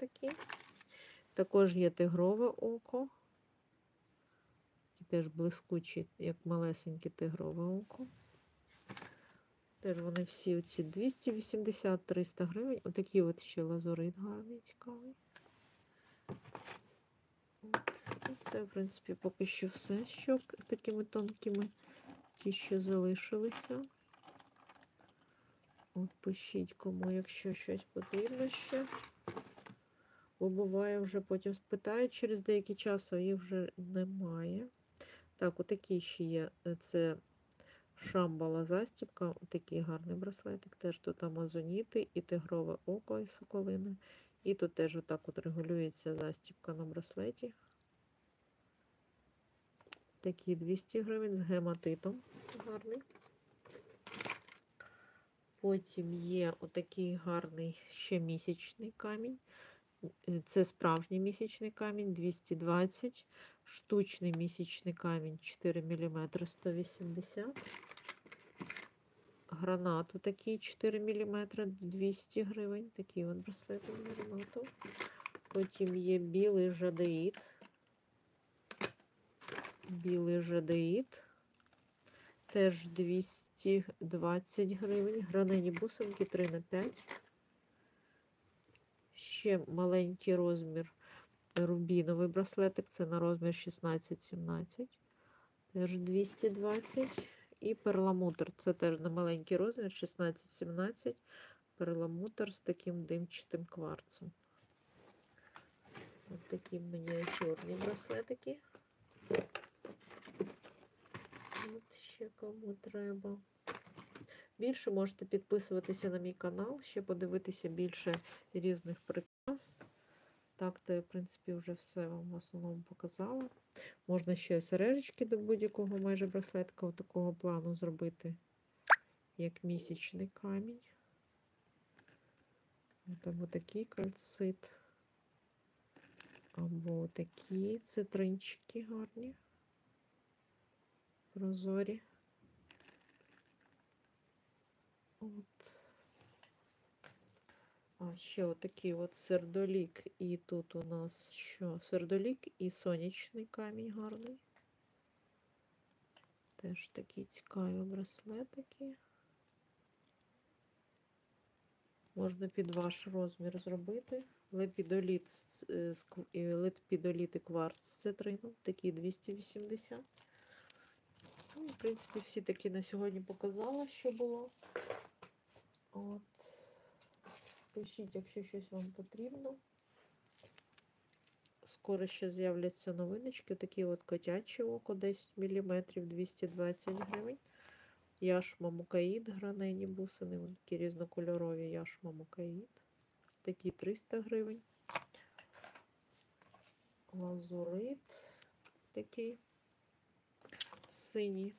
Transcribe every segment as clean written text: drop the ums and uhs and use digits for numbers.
такі. Також є тигрове око. Теж блискучі, як малесеньке тигрове око. Теж вони всі оці 280-300 гривень. Отакий от ще лазурит гарний, цікавий. Це, в принципі, поки що все, що такими тонкими, ті, що залишилися. От пишіть кому, якщо щось потрібно ще. Бо буває вже потім спитають через деякий час, а їх вже немає. Так, отакий ще є. Це Шамбала застібка. Отакий гарний браслетик. Теж тут амазоніти і тигрове око і соколини. І тут теж отак от регулюється застібка на браслеті. Такий 200 гривень з гематитом. Гарний. Потім є отакий гарний ще місячний камінь. Це справжній місячний камінь 220. Штучний місячний камінь 4 мм 180. Гранату такий 4 мм 200 гривень. Такий от браслет гранату. Потім є білий жадеїд. Білий жадеїд. Теж 220 гривень. Гранені бусинки 3х5. Ще маленький розмір рубіновий браслетик. Це на розмір 16-17. Теж 220. І перламутр. Це теж на маленький розмір 16-17. Перламутр з таким димчатим кварцем. Ось такі мініатюрні браслетики. От ще кому треба. Більше можете підписуватися на мій канал, ще подивитися більше різних прикрас. Так, то я, в принципі, вже все вам в основному показала. Можна ще сережечки до будь-якого майже браслетка такого плану зробити, як місячний камінь. Або такий кальцит. Або такі цитринчики гарні. Прозорі. От. А ще отакий от сердолік. І тут у нас що? Сердолік і сонячний камінь гарний. Теж такі цікаві браслетики. Можна під ваш розмір зробити. Лепідоліт і кварц з цитрином. Такі 280. Ну, в принципі, всі такі на сьогодні показала, що було. От. Пишіть, якщо щось вам потрібно. Скоро ще з'являться новиночки. Такі от котяче око, 10 мм, 220 гривень. Яшма Мукаїд, гранені бусини. Вони такі різнокольорові яшма Мукаїд. Такі 300 гривень. Лазурит такий синій.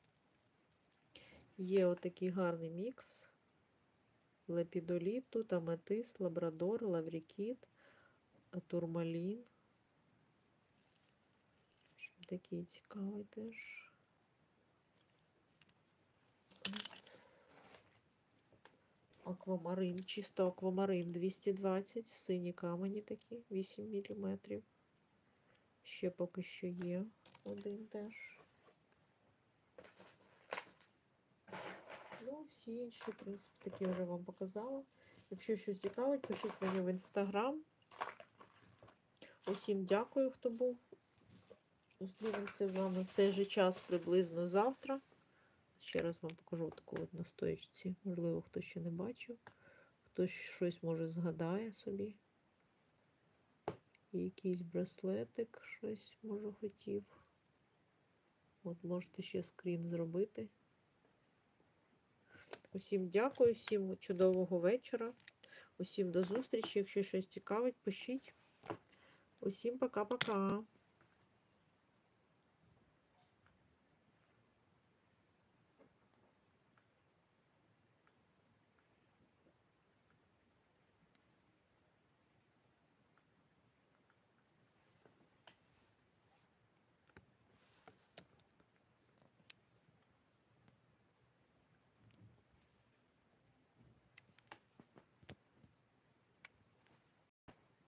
Є отакий гарний мікс. Лепідоліт, тут аметист, лабрадор, лаврікіт, турмалін. Такий цікавий теж. Аквамарин, чисто аквамарин 220, сині камені такі, 8 мм. Ще поки що є один теж. Ну, всі інші, в принципі, такі вже вам показала. Якщо щось цікавить, пишіть мені в інстаграм. Усім дякую, хто був. Зустрінемося з вами в цей же час приблизно завтра. Ще раз вам покажу таку от на стоєчці. Можливо, хто ще не бачив. Хтось щось, може, згадає собі. Якийсь браслетик, щось, може, хотів. От, можете ще скрін зробити. Усім дякую, всім чудового вечора. Усім до зустрічі. Якщо щось цікавить, пишіть. Усім пока-пока.